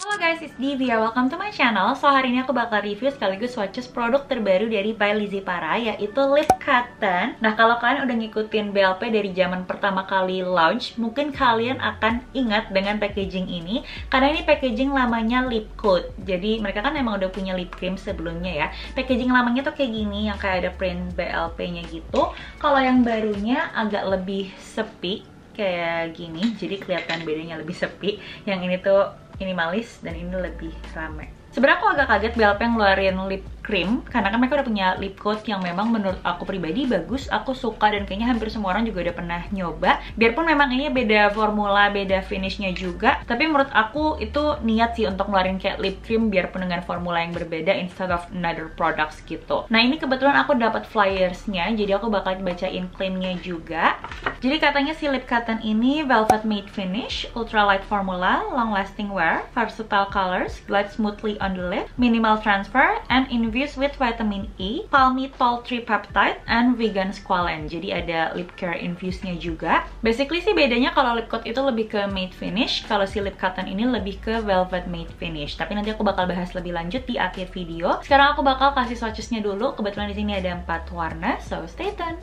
Halo guys, it's Divya. Welcome to my channel. So hari ini aku bakal review sekaligus swatches produk terbaru dari by Lizzy Para, yaitu lip cotton. Nah, kalau kalian udah ngikutin BLP dari zaman pertama kali launch, mungkin kalian akan ingat dengan packaging ini, karena ini packaging lamanya lip coat. Jadi mereka kan emang udah punya lip cream sebelumnya ya. Packaging lamanya tuh kayak gini, yang kayak ada print BLP-nya gitu. Kalau yang barunya agak lebih sepi kayak gini, jadi kelihatan bedanya lebih sepi. Yang ini tuh minimalis dan ini lebih rame. Sebenarnya aku agak kaget BLP ngeluarin lip cream, karena kan mereka udah punya lip coat yang memang menurut aku pribadi bagus, aku suka, dan kayaknya hampir semua orang juga udah pernah nyoba. Biarpun memang ini beda formula, beda finishnya juga, tapi menurut aku itu niat sih untuk ngeluarin kayak lip cream biarpun dengan formula yang berbeda instead of another products gitu. Nah, ini kebetulan aku dapat flyersnya, jadi aku bakal bacain claimnya juga. Jadi katanya si lip cotton ini velvet matte finish, ultra light formula, long lasting wear, versatile colors, glide smoothly on the lip, minimal transfer, and infused with vitamin E, palmitoyl tripeptide, and vegan squalane. Jadi ada lip care infused-nya juga. Basically sih bedanya kalau lip coat itu lebih ke matte finish, kalau si lip cotton ini lebih ke velvet matte finish. Tapi nanti aku bakal bahas lebih lanjut di akhir video. Sekarang aku bakal kasih swatches-nya dulu. Kebetulan di sini ada 4 warna, so stay tuned.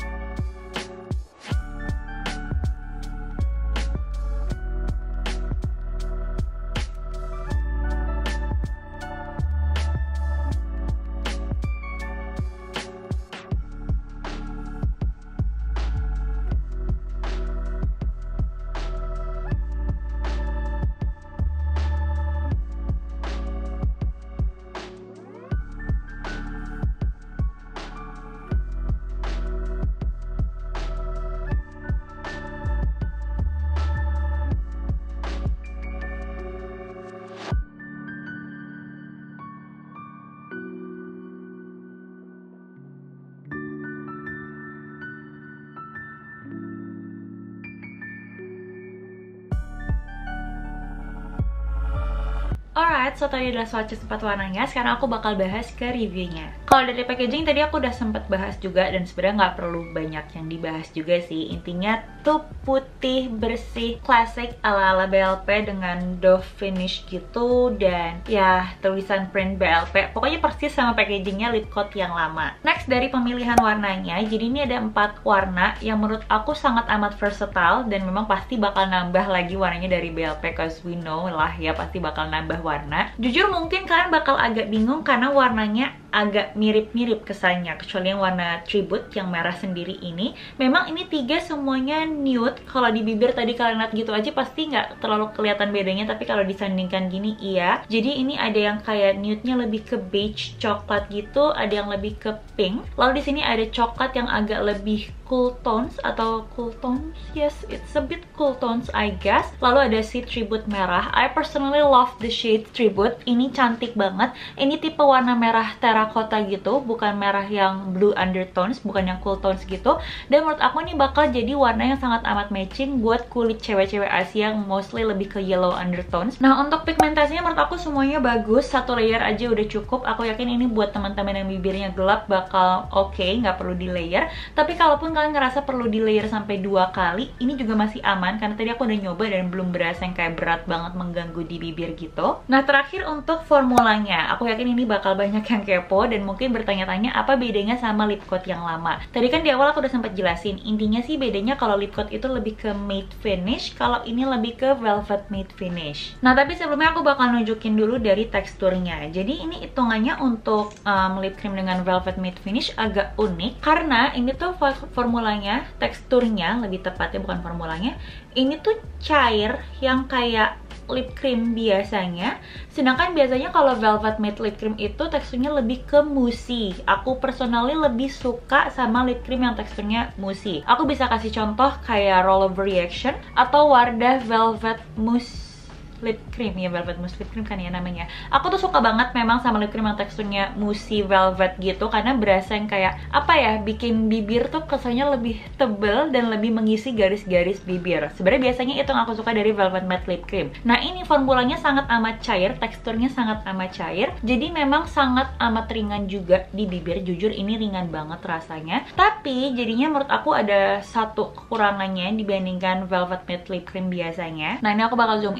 Alright, so tadi adalah swatches 4 warnanya. Sekarang aku bakal bahas ke reviewnya. Kalau dari packaging tadi aku udah sempet bahas juga, dan sebenarnya nggak perlu banyak yang dibahas juga sih. Intinya tuh putih, bersih, classic ala-ala BLP dengan doe finish gitu, dan ya tulisan print BLP. Pokoknya persis sama packagingnya lip coat yang lama. Next, dari pemilihan warnanya, jadi ini ada 4 warna yang menurut aku sangat amat versatile, dan memang pasti bakal nambah lagi warnanya dari BLP, cause we know lah ya pasti bakal nambah warna. Jujur mungkin kalian bakal agak bingung karena warnanya agak mirip-mirip kesannya, kecuali yang warna tribute yang merah sendiri ini. Memang ini 3 semuanya nude. Kalau di bibir tadi kalian lihat gitu aja pasti nggak terlalu kelihatan bedanya, tapi kalau disandingkan gini iya. Jadi ini ada yang kayak nude-nya lebih ke beige coklat gitu, ada yang lebih ke pink. Lalu di sini ada coklat yang agak lebih cool tones atau cool tones, yes, it's a bit cool tones I guess. Lalu ada si tribute merah. I personally love the shade tribute. Ini cantik banget. Ini tipe warna merah terracotta gitu, bukan merah yang blue undertones, bukan yang cool tones gitu. Dan menurut aku ini bakal jadi warna yang sangat amat matching buat kulit cewek-cewek Asia yang mostly lebih ke yellow undertones. Nah, untuk pigmentasinya menurut aku semuanya bagus. 1 layer aja udah cukup. Aku yakin ini buat teman-teman yang bibirnya gelap bakal oke, nggak perlu di layer. Tapi kalaupun kalian ngerasa perlu di layer sampai 2 kali, ini juga masih aman karena tadi aku udah nyoba dan belum berasa yang kayak berat banget mengganggu di bibir gitu. Nah, terakhir untuk formulanya, aku yakin ini bakal banyak yang kepo dan mungkin bertanya-tanya apa bedanya sama lip coat yang lama. Tadi kan di awal aku udah sempat jelasin, intinya sih bedanya kalau lip coat itu lebih ke matte finish, kalau ini lebih ke velvet matte finish. Nah, tapi sebelumnya aku bakal nunjukin dulu dari teksturnya. Jadi ini hitungannya untuk lip cream dengan velvet matte finish agak unik karena ini tuh formulanya, teksturnya lebih tepatnya, bukan formulanya, ini tuh cair yang kayak lip cream biasanya. Sedangkan biasanya kalau velvet matte lip cream itu teksturnya lebih ke mousse. Aku personally lebih suka sama lip cream yang teksturnya mousse. Aku bisa kasih contoh kayak Rollover Reaction atau Wardah Velvet Mousse lip cream, ya velvet mousse lip cream kan ya namanya. Aku tuh suka banget memang sama lip cream yang teksturnya mousse velvet gitu, karena berasa yang kayak apa ya, bikin bibir tuh kesannya lebih tebel dan lebih mengisi garis-garis bibir. Sebenarnya biasanya itu yang aku suka dari velvet matte lip cream. Nah, ini formulanya sangat amat cair, teksturnya sangat amat cair, jadi memang sangat amat ringan juga di bibir. Jujur ini ringan banget rasanya, tapi jadinya menurut aku ada satu kekurangannya dibandingkan velvet matte lip cream biasanya. Nah, ini aku bakal zoom in biar kalian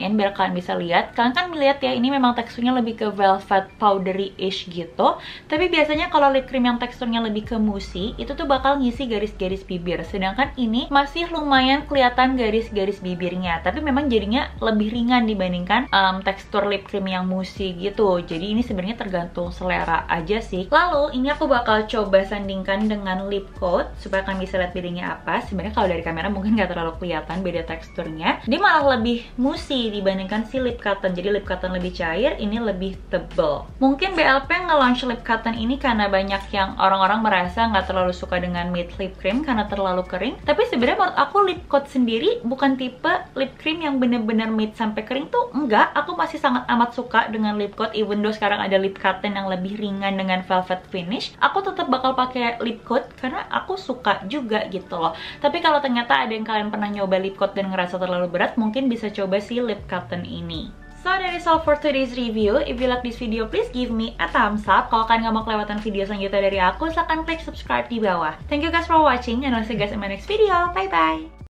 kalian bisa lihat. Kalian kan melihat ya, ini memang teksturnya lebih ke velvet powdery-ish gitu. Tapi biasanya kalau lip cream yang teksturnya lebih ke mousse, itu tuh bakal ngisi garis-garis bibir. Sedangkan ini masih lumayan kelihatan garis-garis bibirnya, tapi memang jadinya lebih ringan dibandingkan tekstur lip cream yang mousse gitu. Jadi ini sebenarnya tergantung selera aja sih. Lalu ini aku bakal coba sandingkan dengan lip coat supaya kalian bisa lihat bedanya apa. Sebenarnya kalau dari kamera mungkin nggak terlalu kelihatan beda teksturnya. Dia malah lebih mousse dibandingkan si lip cotton. Jadi lip cotton lebih cair, ini lebih tebel. Mungkin BLP nge-launch lip cotton ini karena banyak yang orang-orang merasa nggak terlalu suka dengan matte lip cream karena terlalu kering. Tapi sebenarnya menurut aku lip coat sendiri bukan tipe lip cream yang bener-bener matte sampai kering tuh enggak. Aku masih sangat amat suka dengan lip coat, even though sekarang ada lip cotton yang lebih ringan dengan velvet finish. Aku tetap bakal pakai lip coat karena aku suka juga gitu loh. Tapi kalau ternyata ada yang kalian pernah nyoba lip coat dan ngerasa terlalu berat, mungkin bisa coba si lip cotton ini. So that is all for today's review. If you like this video, please give me a thumbs up. Kalau kalian gak mau kelewatan video selanjutnya dari aku, silahkan klik subscribe di bawah. Thank you guys for watching, and I'll see you guys in my next video. Bye bye.